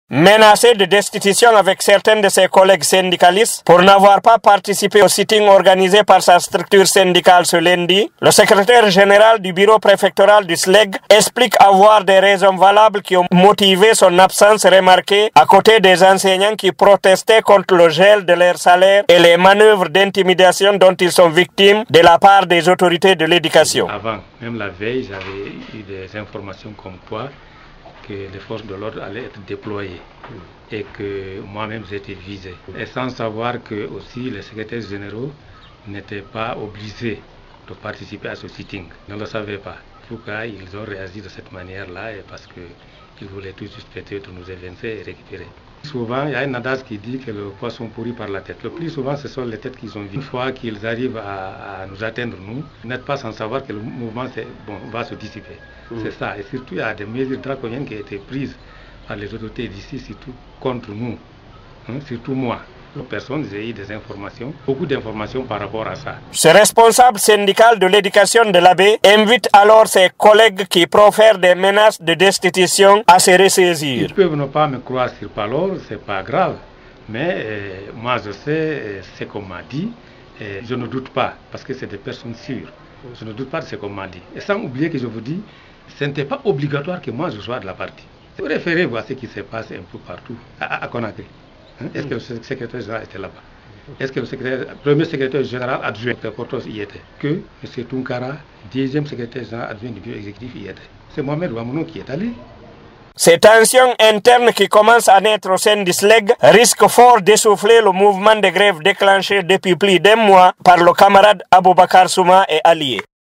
Menacé de destitution avec certains de ses collègues syndicalistes pour n'avoir pas participé au sitting organisé par sa structure syndicale ce lundi, le secrétaire général du bureau préfectoral du SLEG explique avoir des raisons valables qui ont motivé son absence remarquée à côté des enseignants qui protestaient contre le gel de leur salaire et les manœuvres d'intimidation dont ils sont victimes de la part des autorités de l'éducation. Avant, même la veille, j'avais eu des informations comme quoi que les forces de l'ordre allaient être déployées et que moi-même j'étais visé. Et sans savoir que aussi les secrétaires généraux n'étaient pas obligés de participer à ce sitting. Ils ne le savaient pas. Pourquoi ils ont réagi de cette manière-là et parce qu'ils voulaient tout juste peut-être nous évincer et récupérer. Souvent, il y a un adage qui dit que le poisson pourrit par la tête. Le plus souvent, ce sont les têtes qu'ils ont vues. Une fois qu'ils arrivent à nous atteindre, nous n'êtes pas sans savoir que le mouvement va se dissiper. C'est ça. Et surtout, il y a des mesures draconiennes qui ont été prises par les autorités d'ici, surtout contre nous, surtout moi. Personne, j'ai eu des informations, beaucoup d'informations par rapport à ça. Ce responsable syndical de l'éducation de l'Abbé invite alors ses collègues qui profèrent des menaces de destitution à se ressaisir. Ils peuvent ne pas me croire sur parole, c'est pas grave, mais moi je sais ce qu'on m'a dit et je ne doute pas parce que c'est des personnes sûres. Je ne doute pas de ce qu'on m'a dit. Et sans oublier que je vous dis, ce n'était pas obligatoire que moi je sois de la partie. Vous référez-vous à ce qui se passe un peu partout à Conakry. Est-ce que le secrétaire général était là-bas? Est-ce que le premier secrétaire général adjoint de Portos y était? Que M. Tunkara, deuxième secrétaire général adjoint du bureau exécutif y était? C'est Mohamed Ouamounou qui est allé. Ces tensions internes qui commencent à naître au sein du SLEG risquent fort d'essouffler le mouvement de grève déclenché depuis plus d'un mois par le camarade Aboubakar Souma et alliés.